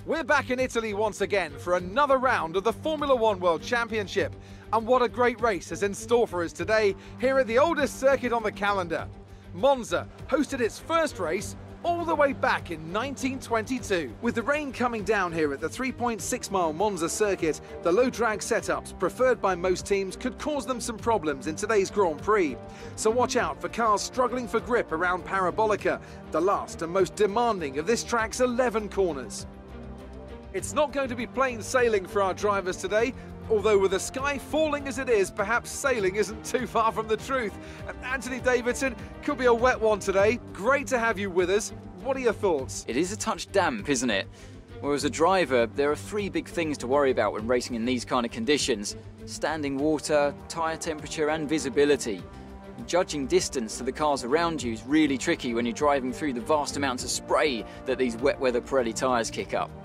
We're back in Italy once again for another round of the Formula One World Championship. And what a great race is in store for us today here at the oldest circuit on the calendar. Monza hosted its first race all the way back in 1922. With the rain coming down here at the 3.6-mile Monza circuit, the low drag setups preferred by most teams could cause them some problems in today's Grand Prix. So watch out for cars struggling for grip around Parabolica, the last and most demanding of this track's 11 corners. It's not going to be plain sailing for our drivers today, although with the sky falling as it is, perhaps sailing isn't too far from the truth. Anthony Davidson, could be a wet one today. Great to have you with us. What are your thoughts? It is a touch damp, isn't it? Well, as a driver, there are three big things to worry about when racing in these kind of conditions: standing water, tyre temperature and visibility. Judging distance to the cars around you is really tricky when you're driving through the vast amounts of spray that these wet weather Pirelli tyres kick up.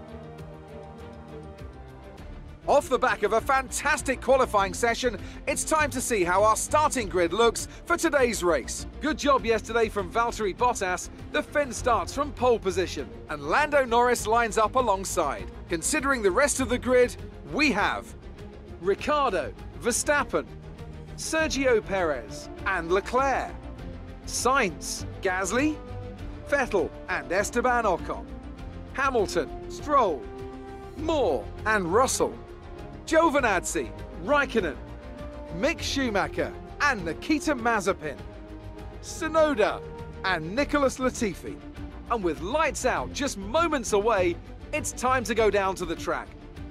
Off the back of a fantastic qualifying session, it's time to see how our starting grid looks for today's race. Good job yesterday from Valtteri Bottas. The Finn starts from pole position and Lando Norris lines up alongside. Considering the rest of the grid, we have Ricciardo, Verstappen, Sergio Perez and Leclerc, Sainz, Gasly, Vettel and Esteban Ocon, Hamilton, Stroll, Moore and Russell, Giovinazzi, Raikkonen, Mick Schumacher and Nikita Mazepin, Tsunoda and Nicholas Latifi. And with lights out just moments away, it's time to go down to the track.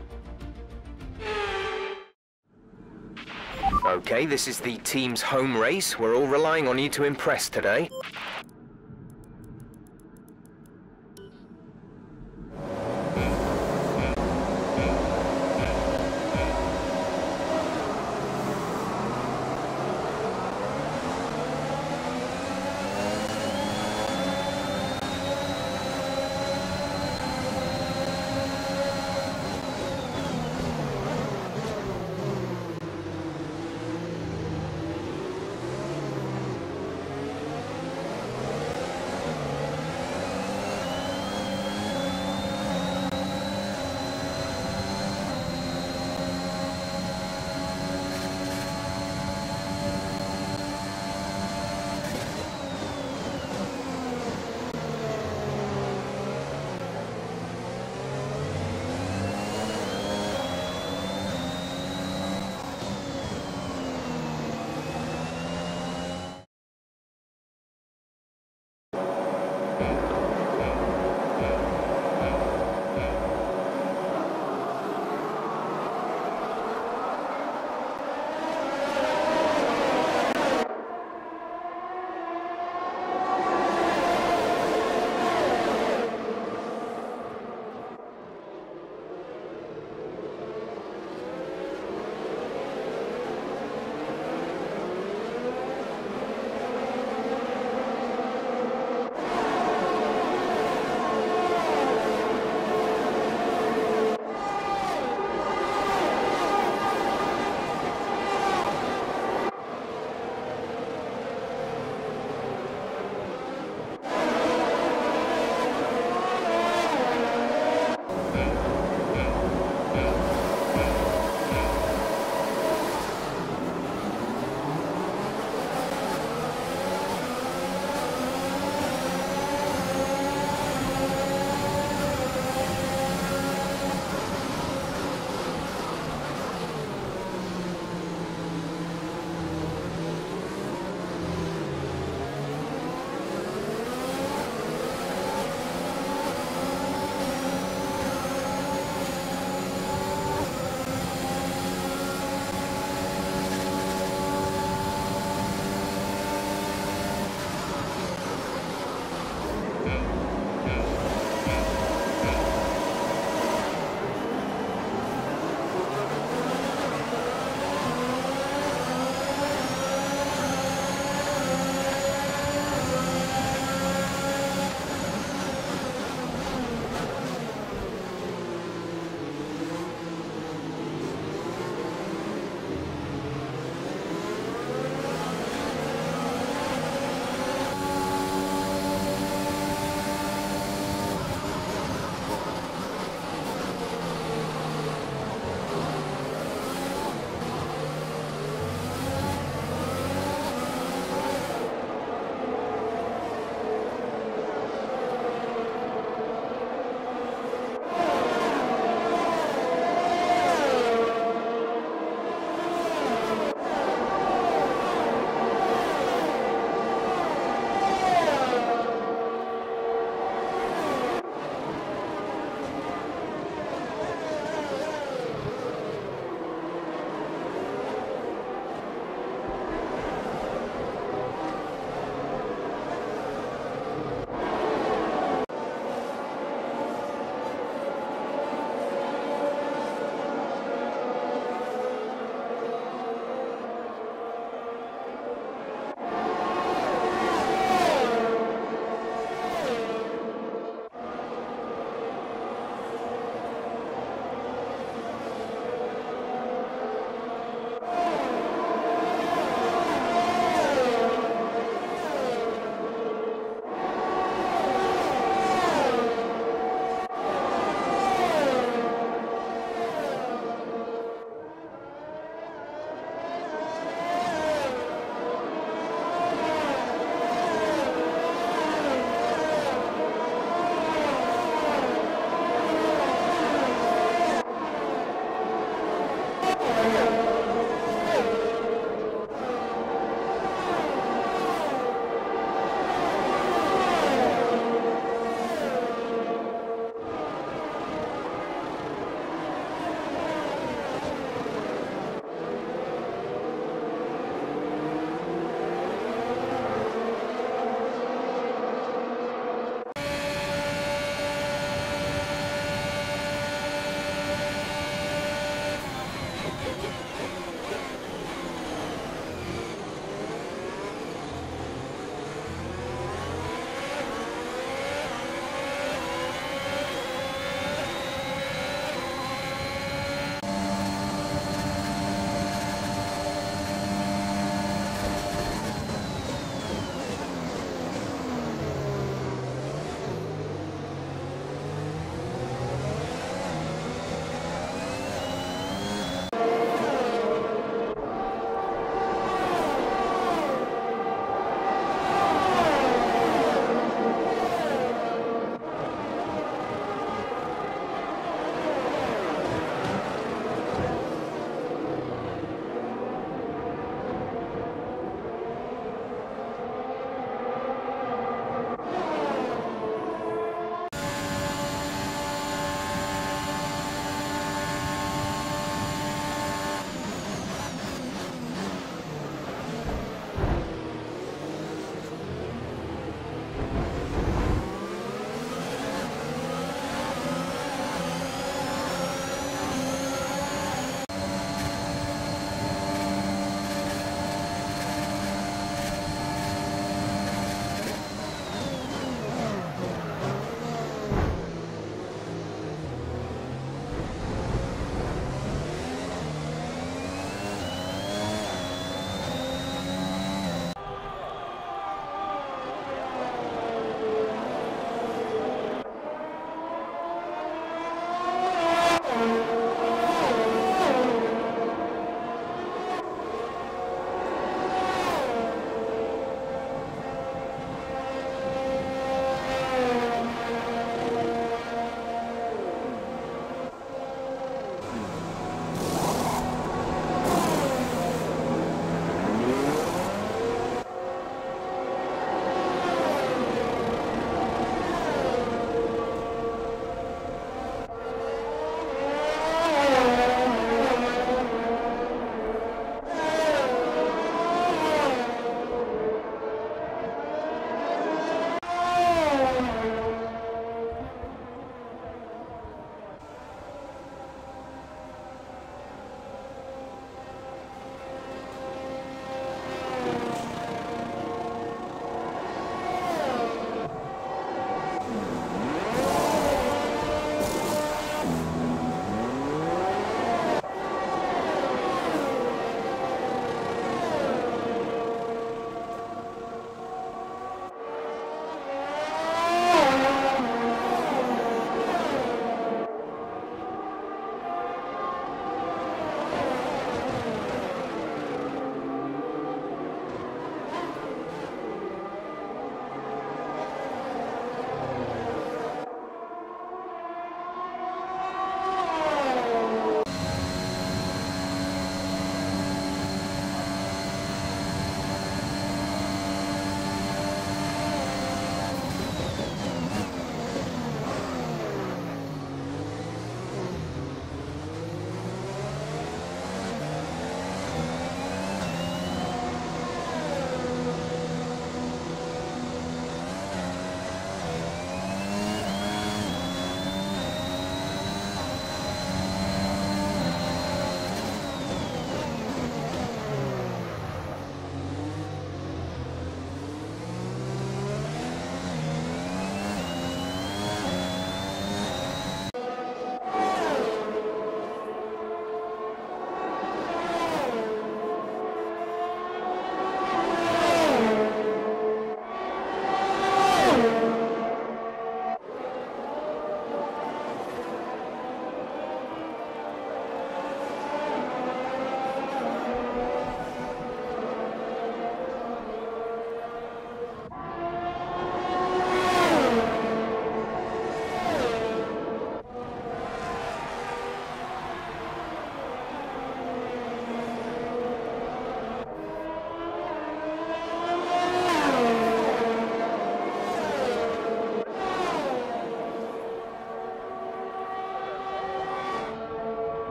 Okay, this is the team's home race. We're all relying on you to impress today.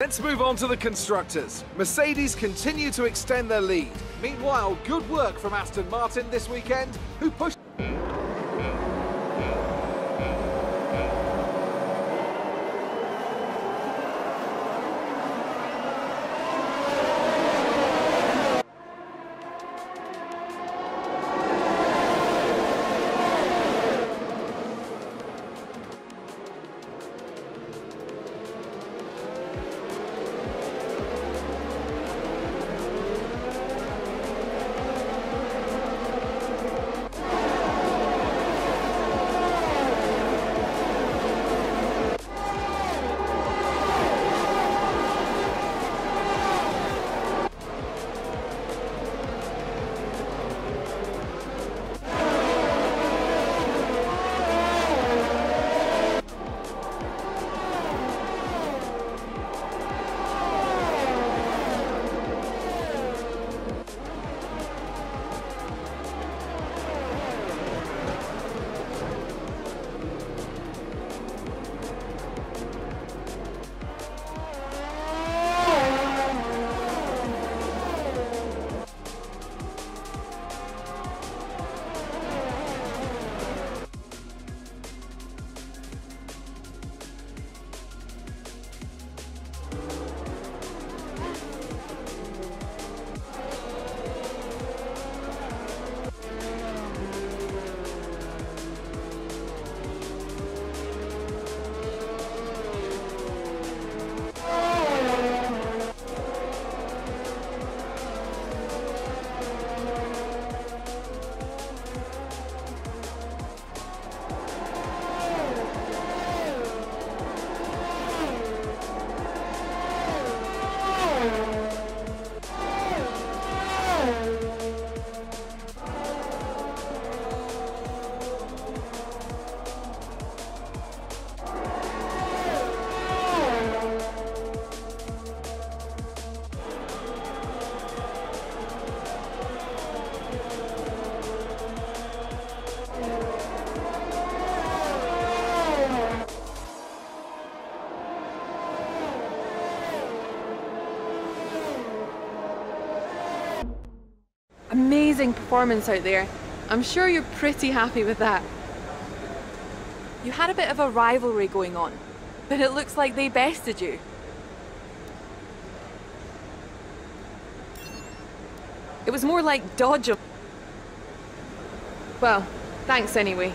Let's move on to the constructors. Mercedes continue to extend their lead. Meanwhile, good work from Aston Martin this weekend, who pushed... Amazing performance out there. I'm sure you're pretty happy with that. You had a bit of a rivalry going on, but it looks like they bested you. It was more like dodge. Well, thanks anyway.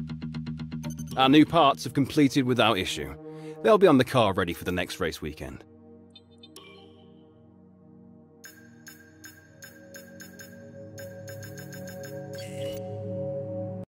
Our new parts have completed without issue. They'll be on the car ready for the next race weekend.